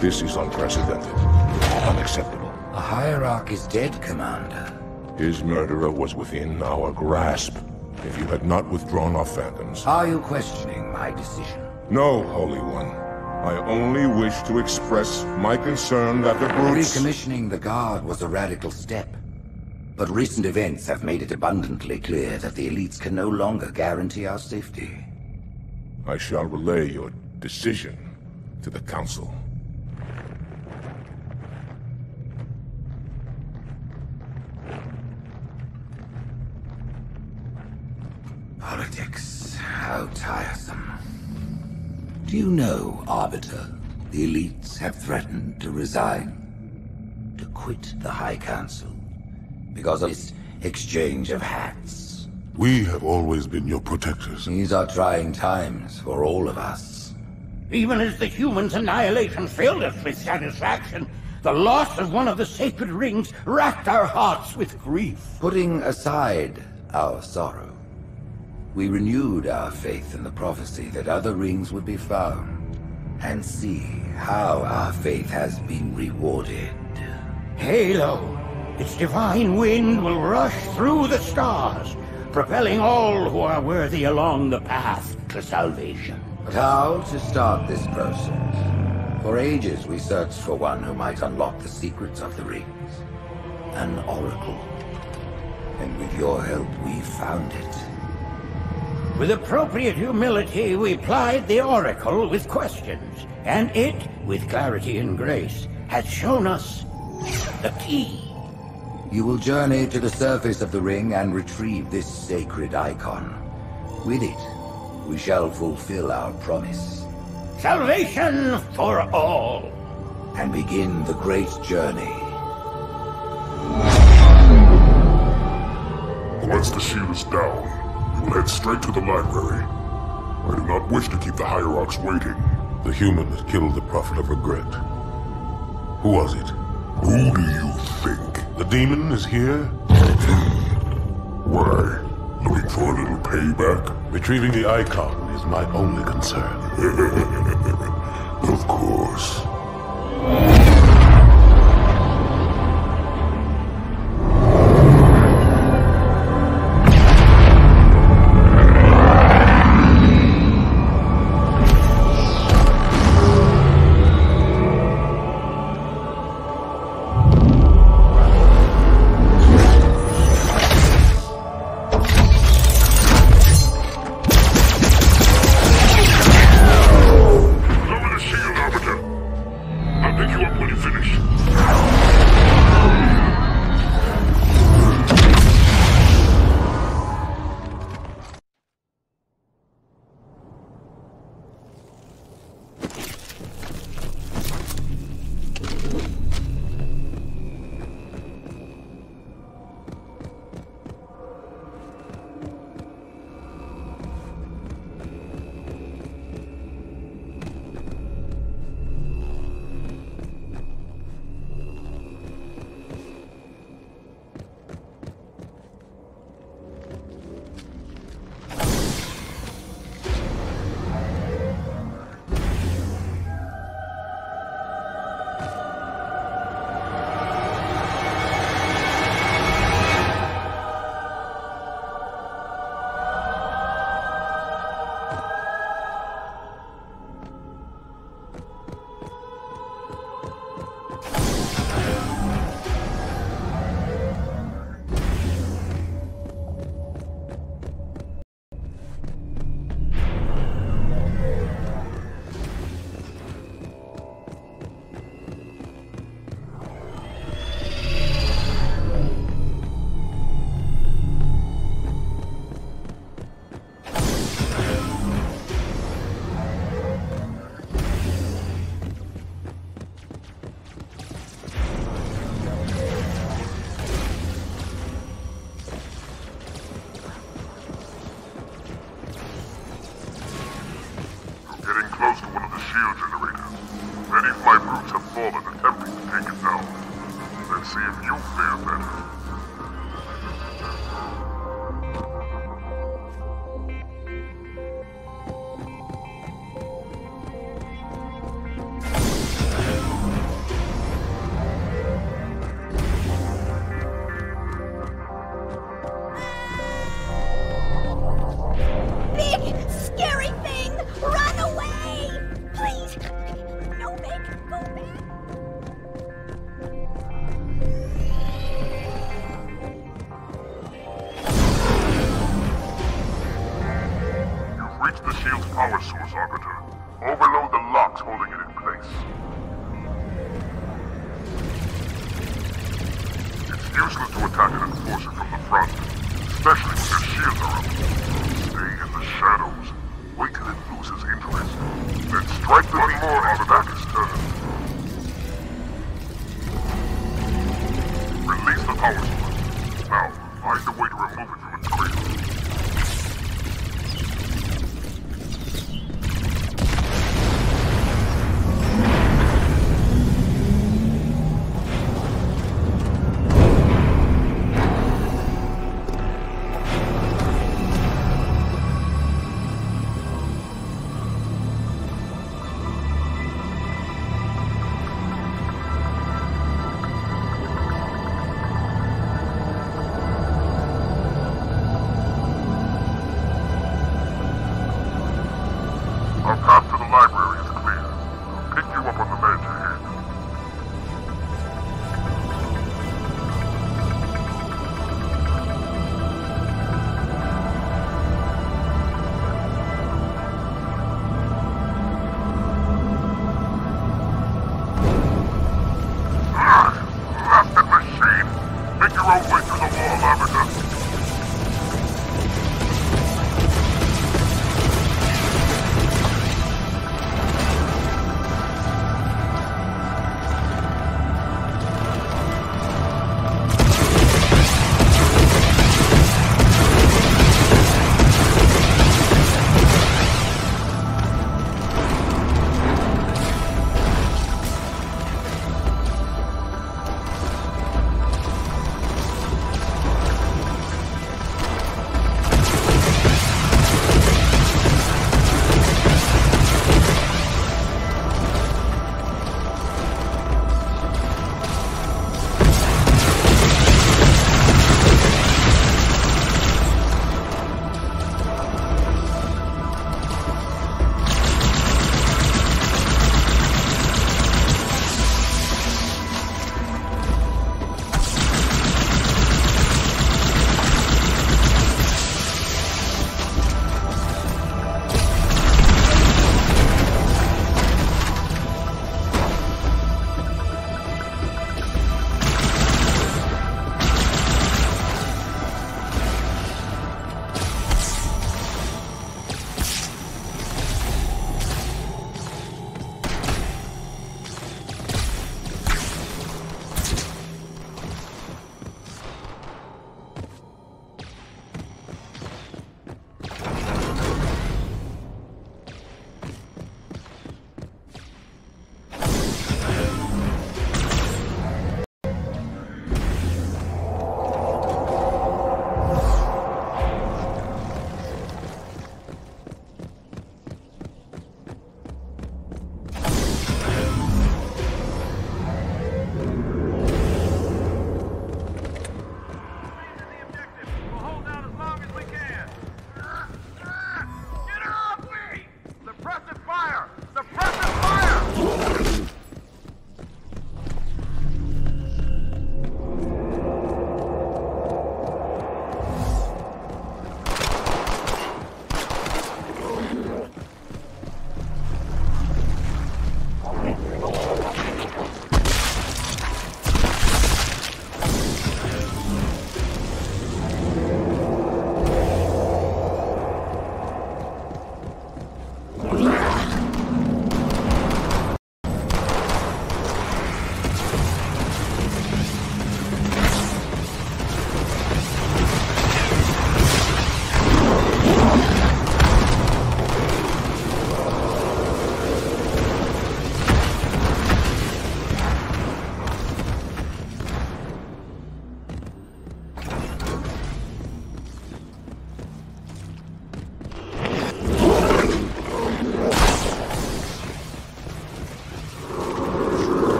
This is unprecedented. Unacceptable. A hierarch is dead, Commander. His murderer was within our grasp. If you had not withdrawn our phantoms... Are you questioning my decision? No, Holy One. I only wish to express my concern that the brutes... Recommissioning the Guard was a radical step. But recent events have made it abundantly clear that the elites can no longer guarantee our safety. I shall relay your decision to the Council. Politics, how tiresome. Do you know, Arbiter, the elites have threatened to resign, to quit the High Council, because of this exchange of hats? We have always been your protectors. These are trying times for all of us. Even as the humans' annihilation filled us with satisfaction, the loss of one of the sacred rings racked our hearts with grief. Putting aside our sorrow, we renewed our faith in the prophecy that other rings would be found, and see how our faith has been rewarded. Halo, its divine wind will rush through the stars, propelling all who are worthy along the path to salvation. But how to start this process? For ages we searched for one who might unlock the secrets of the rings. An oracle. And with your help we found it. With appropriate humility, we plied the Oracle with questions, and it, with clarity and grace, has shown us the key. You will journey to the surface of the ring and retrieve this sacred icon. With it, we shall fulfill our promise. Salvation for all. And begin the great journey. Once the shield is down, we will head straight to the library. I do not wish to keep the Hierarchs waiting. The human that killed the Prophet of Regret. Who was it? Who do you think? The demon is here? Why? Looking for a little payback? Retrieving the icon is my only concern. Of course.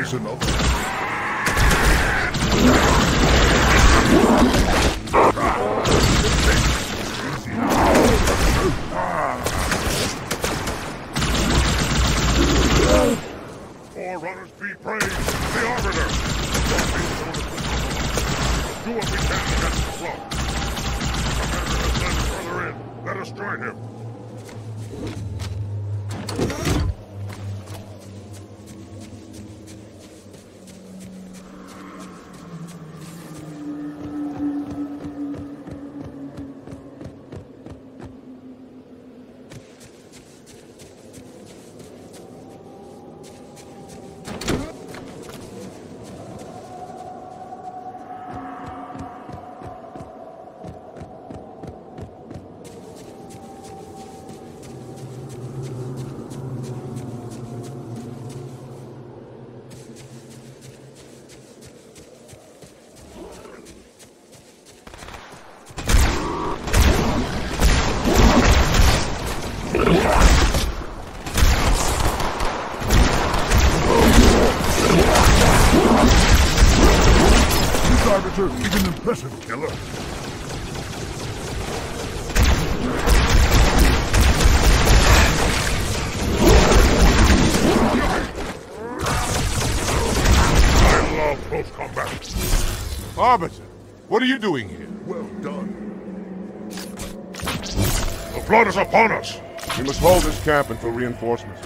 sentinel. Forerunners be praised! The Arbiter! Do what we can against the flow. Commander has led further in. Let us join him. He's an impressive killer. I love close combat. Arbiter, what are you doing here? Well done. The flood is upon us. We must hold this camp until reinforcements.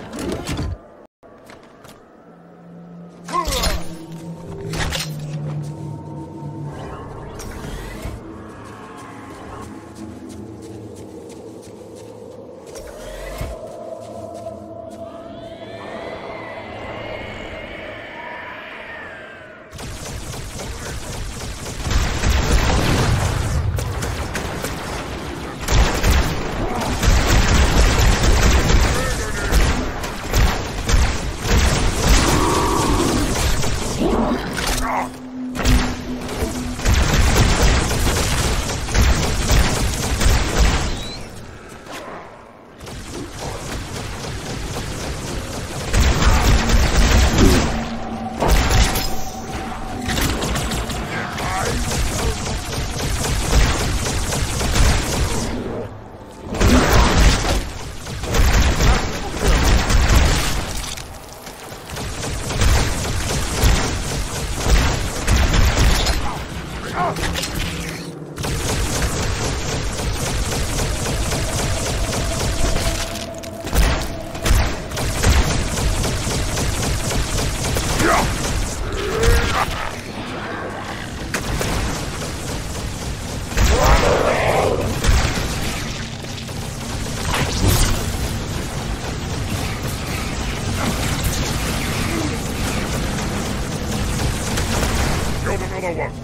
Another one.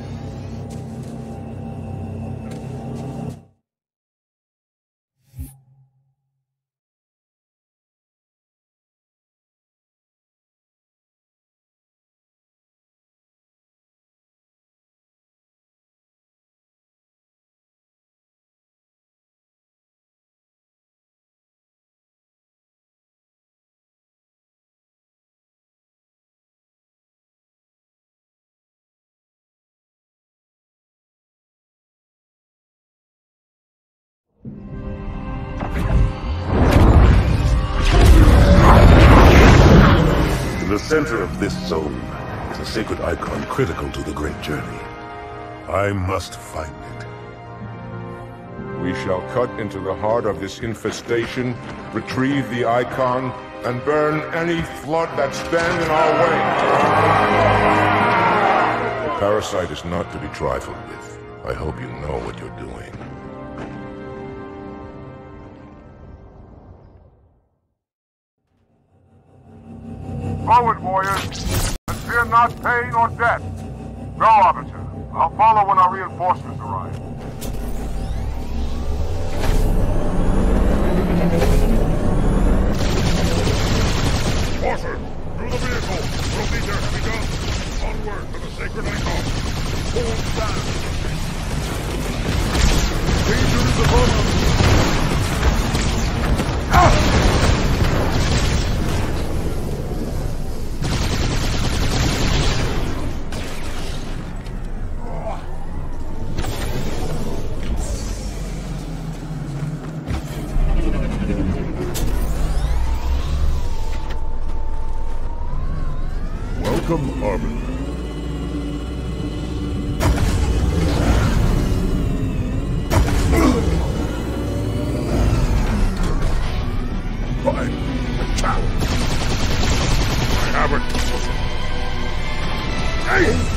In the center of this zone is a sacred icon critical to the Great Journey. I must find it. We shall cut into the heart of this infestation, retrieve the icon, and burn any flood that stand in our way. The parasite is not to be trifled with. I hope you know what you're doing. Forward, warriors, and fear not pain or death. Go, Arbiter. I'll follow when our reinforcements arrive. Arthur, through the vehicle. We'll be there to be done. Onward to the sacred icon. Hold fast. Danger is upon us. Ah! Welcome, Arbiter. Fine. A challenge. I have it. Hey!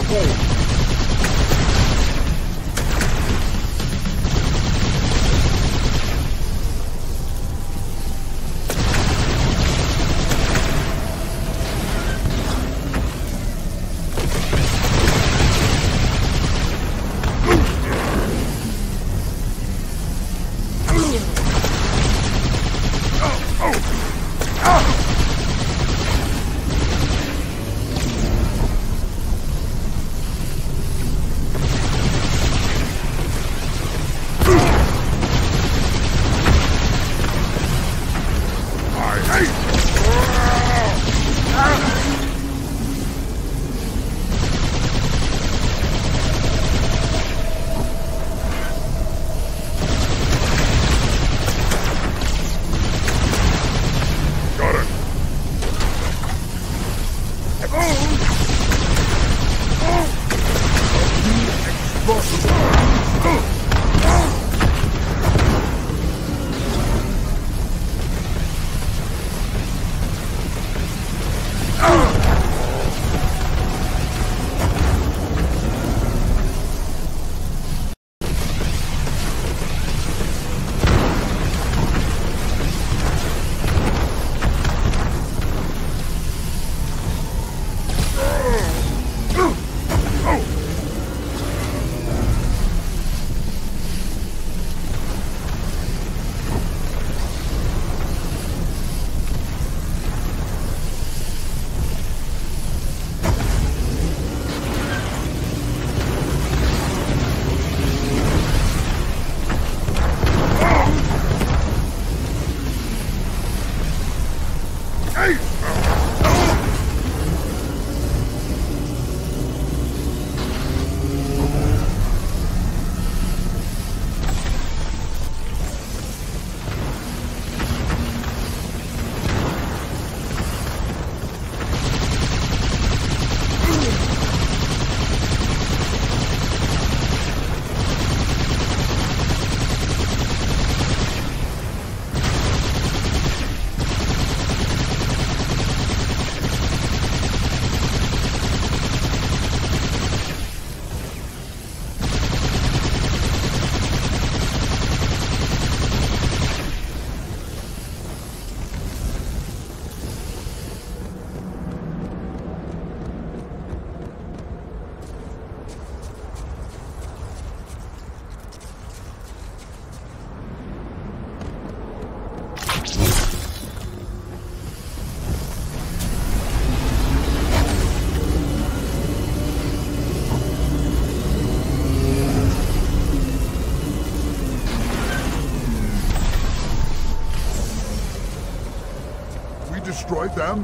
Destroyed them?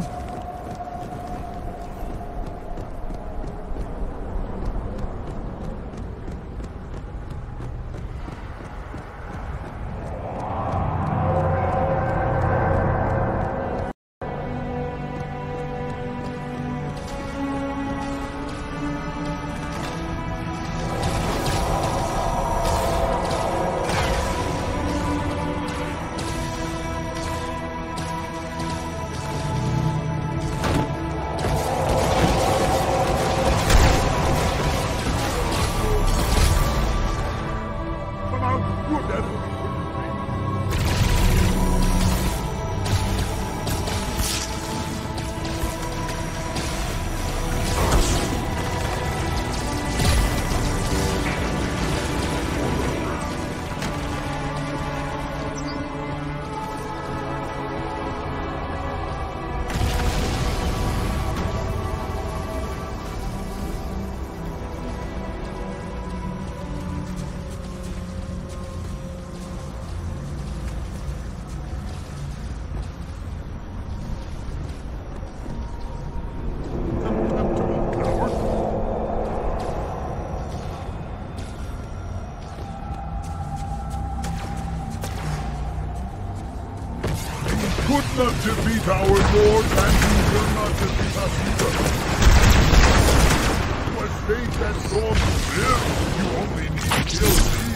Could not defeat our lord, and you will not defeat us either. To a state that storm live, you only need to kill me.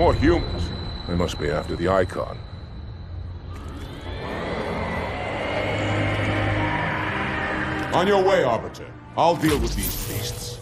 more humans. They must be after the Icon. On your way, Arbiter. I'll deal with these beasts.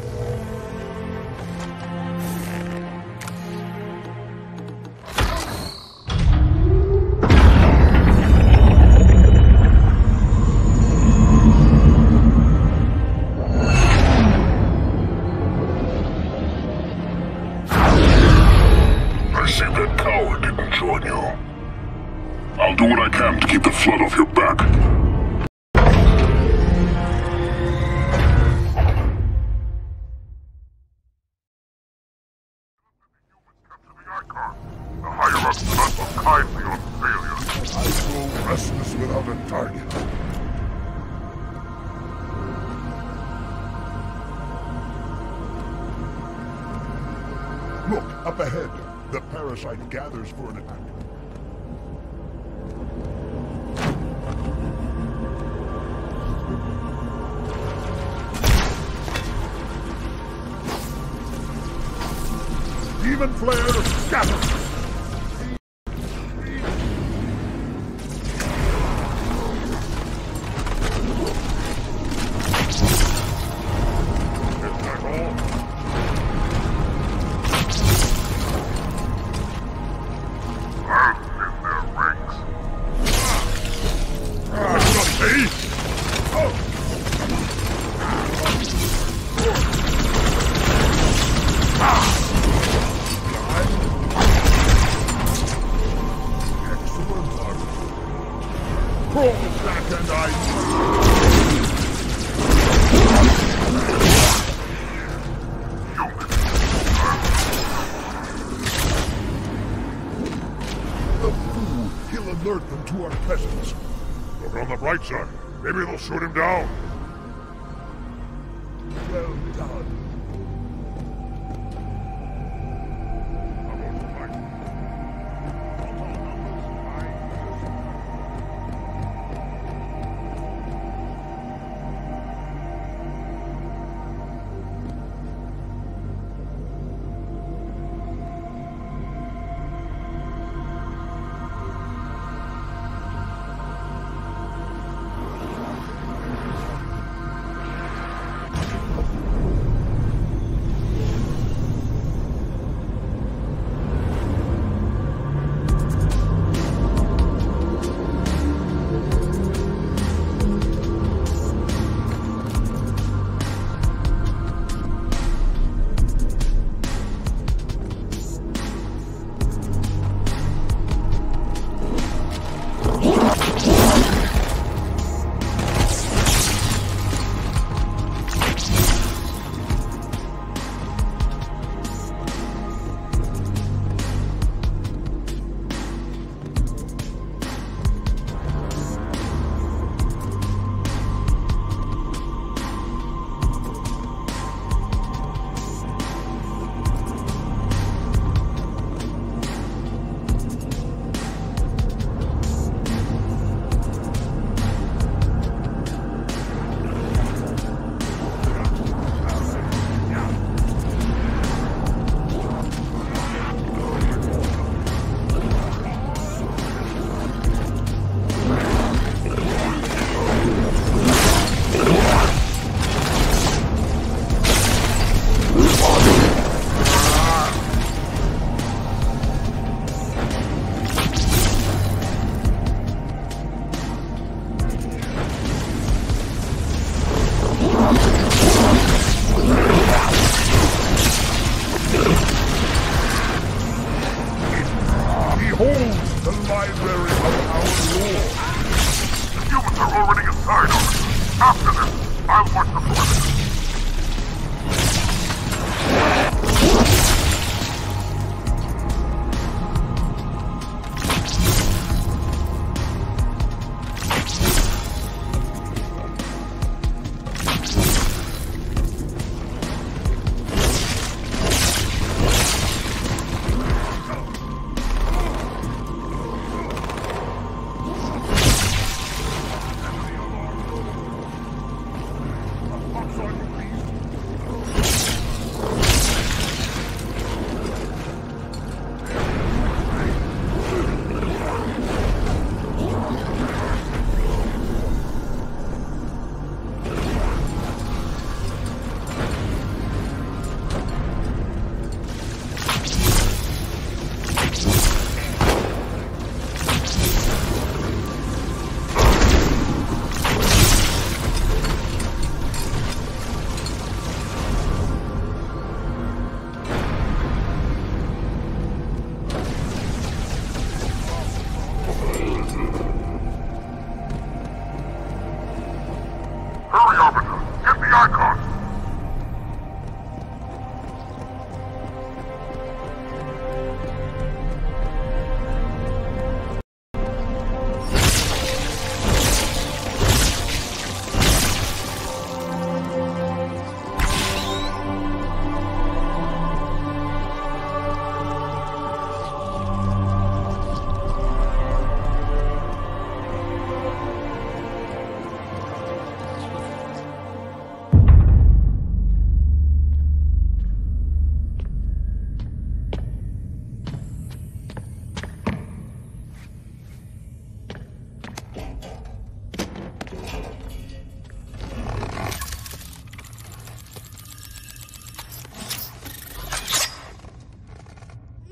I'll do what I can to keep the flood off your back. The Hierarchs do not look kindly on failure. I grow restless without a target. Look, up ahead. The parasite gathers for an attack. Demon flare, scatter! Alert them to our presence. Look on the bright side. Maybe they'll shoot him down. Well done.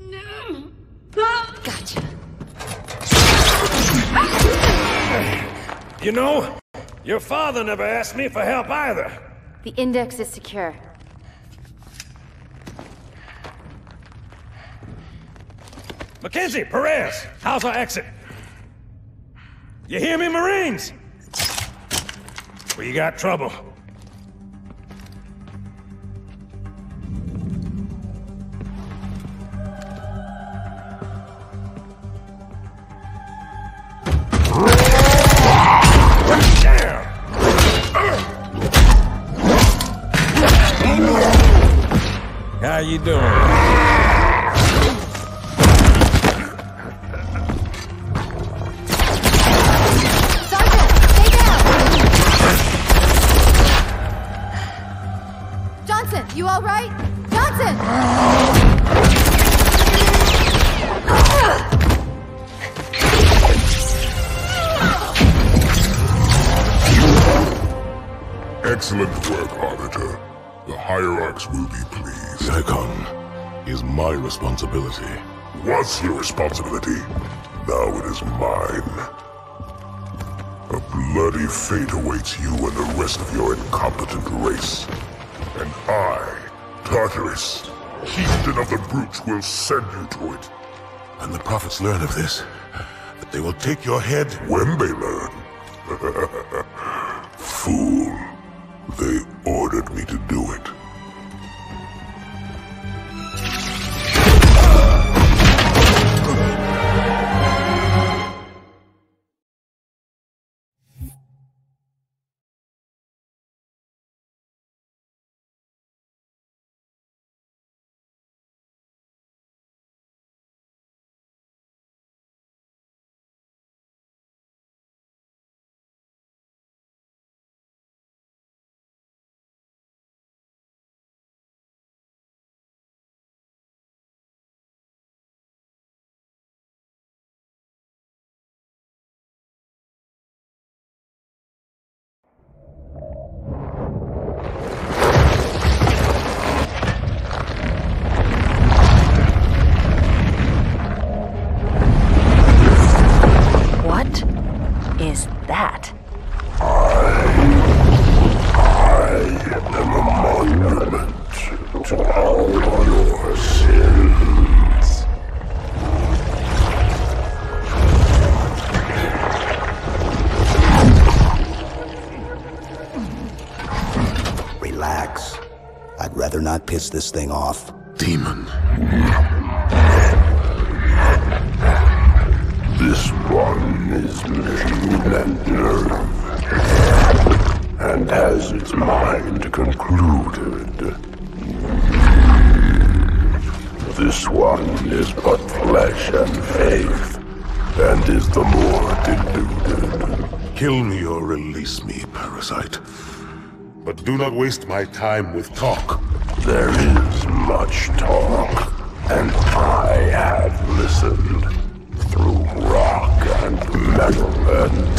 Gotcha. You know, your father never asked me for help either. The index is secure. Mackenzie, Perez, how's our exit? You hear me, Marines? We got trouble. How you doing? Sergeant, stay down! Johnson, you all right? Johnson! Excellent work, Arbiter. The Hierarchs will be pleased. The Icon is my responsibility. Was your responsibility. Now it is mine. A bloody fate awaits you and the rest of your incompetent race. And I, Tartarus, chieftain of the Brutes, will send you to it. And the prophets learn of this, that they will take your head. When they learn. Fool. They ordered me to do it. Is that? I am a monument to all your sins. Relax. I'd rather not piss this thing off. Demon. This one is machine and nerve, and has its mind concluded. This one is but flesh and faith, and is the more deluded. Kill me or release me, parasite. But do not waste my time with talk. There is much talk, and I have listened. Through rock and metal and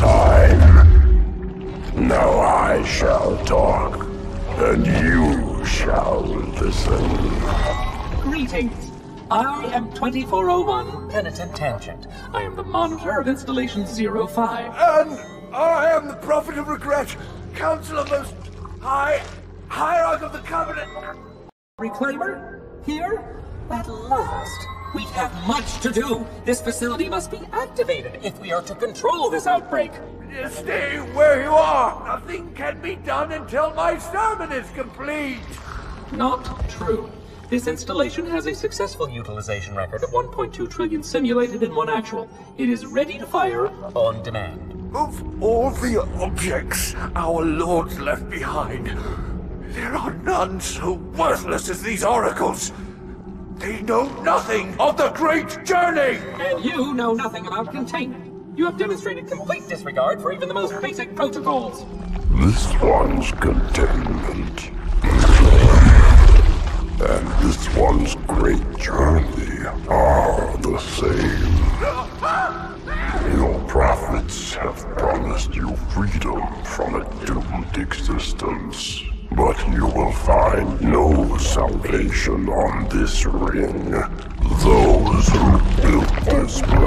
time. Now I shall talk, and you shall listen. Greetings. I am 2401 Penitent Tangent. I am the monitor of Installation 05. And I am the Prophet of Regret, Council of Most High, Hierarch of the Covenant. Reclaimer? Here? At last. We have much to do. This facility must be activated if we are to control this outbreak. Stay where you are. Nothing can be done until my sermon is complete. Not true. This installation has a successful utilization record of 1.2 trillion simulated and 1 actual. It is ready to fire on demand. Of all the objects our lords left behind, there are none so worthless as these oracles. They know nothing of the great journey! And you know nothing about containment. You have demonstrated complete disregard for even the most basic protocols. This one's containment. And this one's great journey are the same. Your prophets have promised you freedom from a doomed existence. But you will find no salvation on this ring, though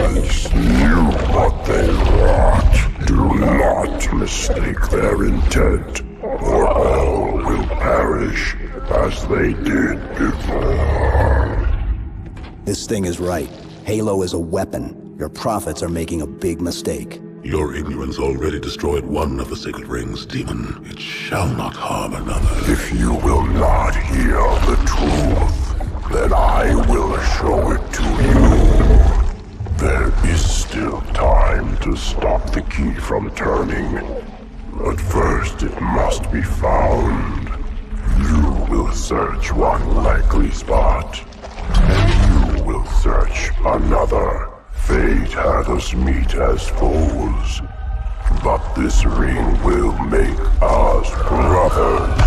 humans knew what they wrought. Do not mistake their intent, or all will perish as they did before. This thing is right. Halo is a weapon. Your prophets are making a big mistake. Your ignorance already destroyed one of the sacred rings, demon. It shall not harm another. If you will not hear the truth, then I will show it to you. There is still time to stop the key from turning. But first it must be found. You will search one likely spot, and you will search another. Fate had us meet as foes, but this ring will make us brothers.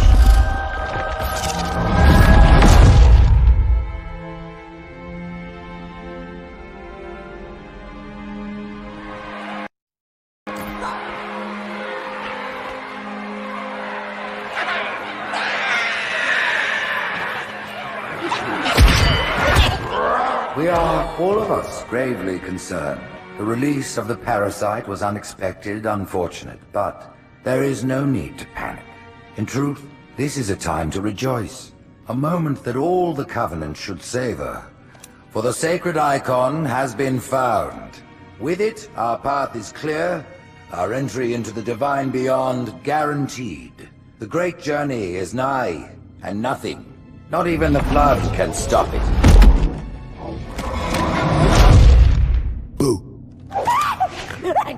We are, all of us, gravely concerned. The release of the parasite was unexpected, unfortunate, but there is no need to panic. In truth, this is a time to rejoice. A moment that all the Covenant should savor. For the sacred icon has been found. With it, our path is clear, our entry into the divine beyond guaranteed. The great journey is nigh, and nothing, not even the flood, can stop it.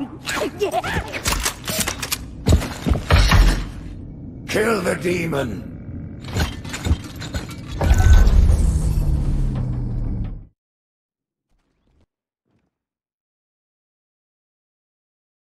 Kill the demon!